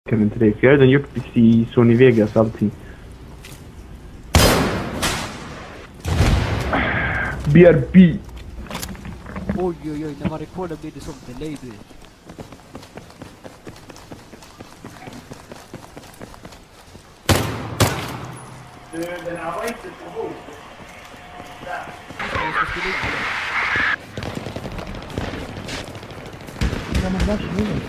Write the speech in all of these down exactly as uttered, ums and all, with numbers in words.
kan inte det. För jag har redan gjort i Sony Vegas allting. B R B. Oj oj oj, när man rekordar blir det som delay du. Du, den här var inte så god. Där. Jag ska spela in det. Ja, men varsågod.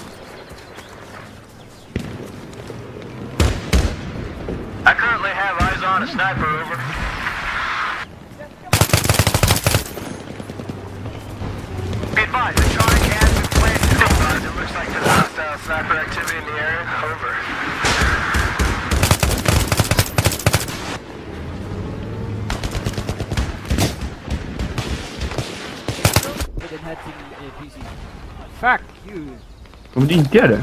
I currently have eyes on a sniper, over. Be advised, the charge has been planted. It looks like there's hostile sniper activity in the area, over. Den här till eh, P C. Fuck you! Om det inte är det?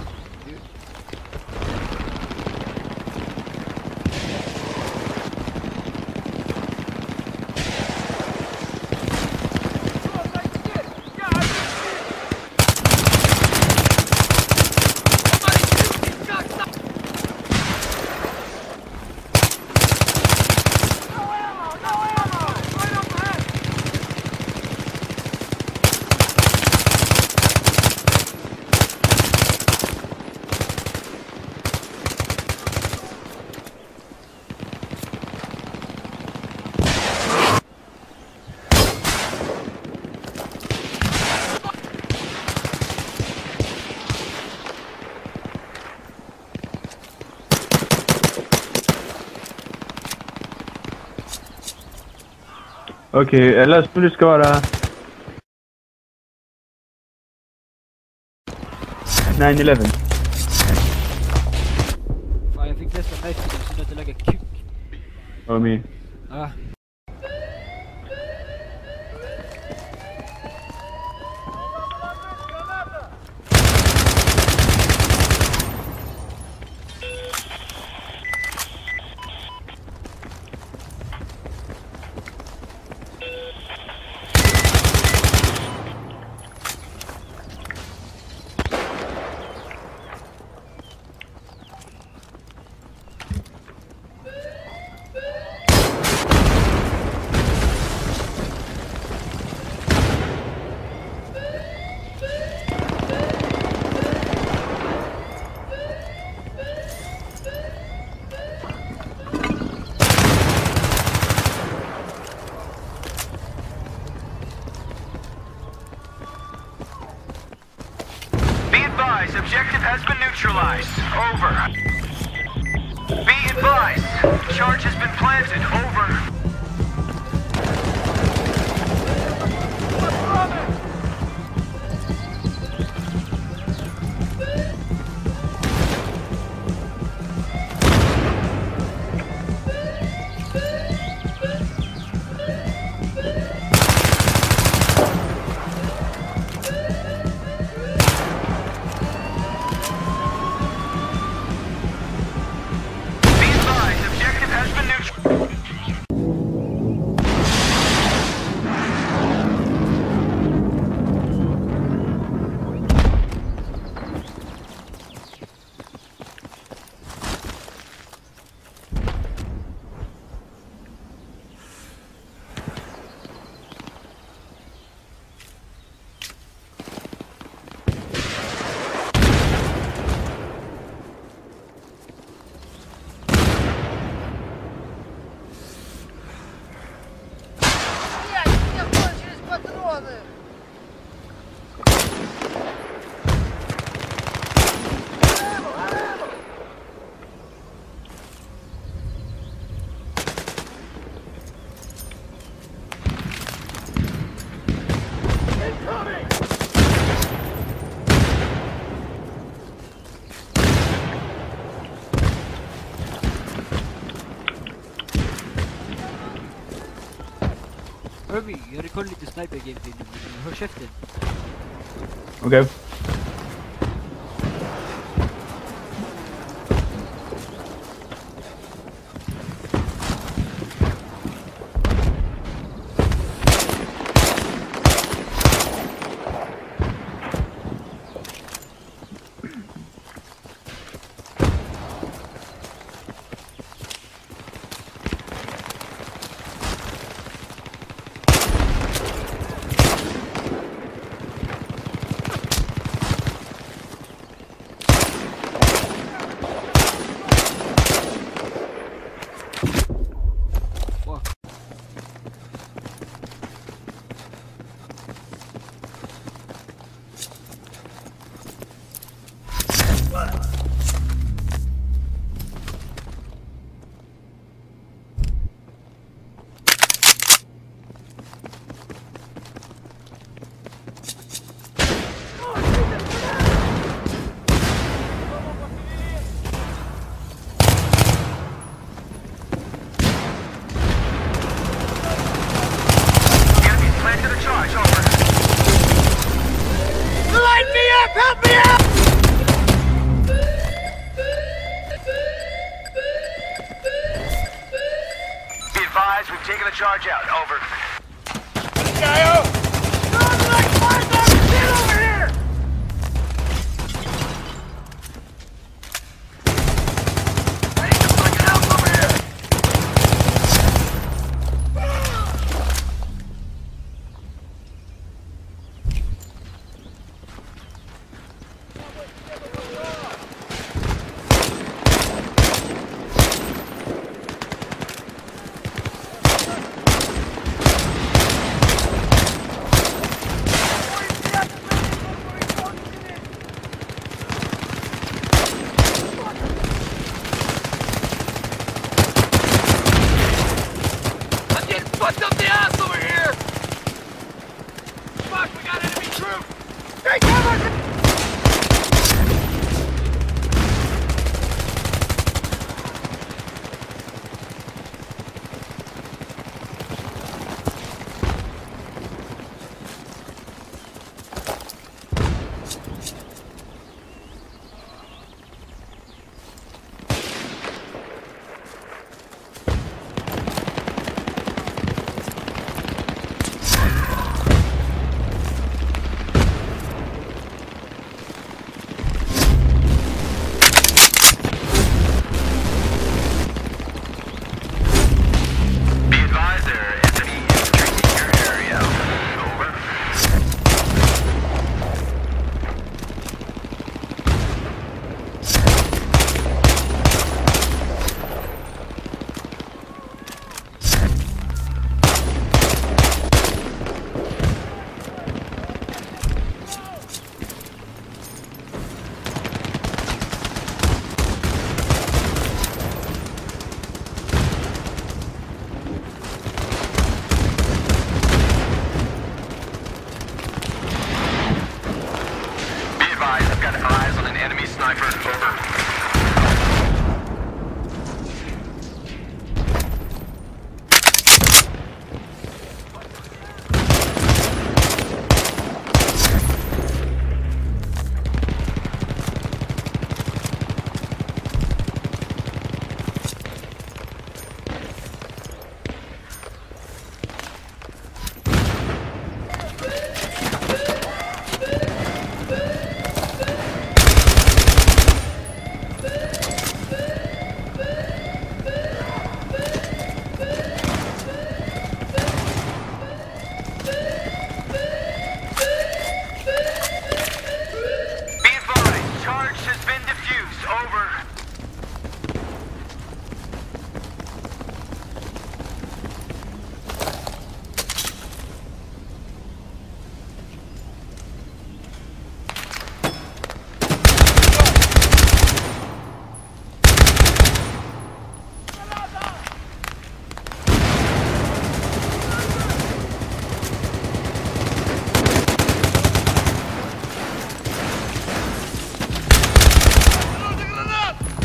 Okej, okay, jag läste hur det ska vara. nine eleven. Fan, jag fick nästan märkt det så att jag lägger kuk. Vad med? Ah. Objective has been neutralized. Over. Be advised. Charge has been planted. Over. Hörvi, jag rekorder lite sniper gameplay nu, hör käften. Okej. Okay. taking the charge out. Over. Up!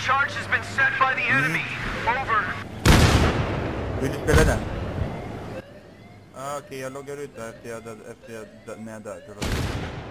charge has been set by the enemy. Over. Vill du spela den? Ah, okej, okay, jag loggar ut där efter jag, efter jag, när jag dör.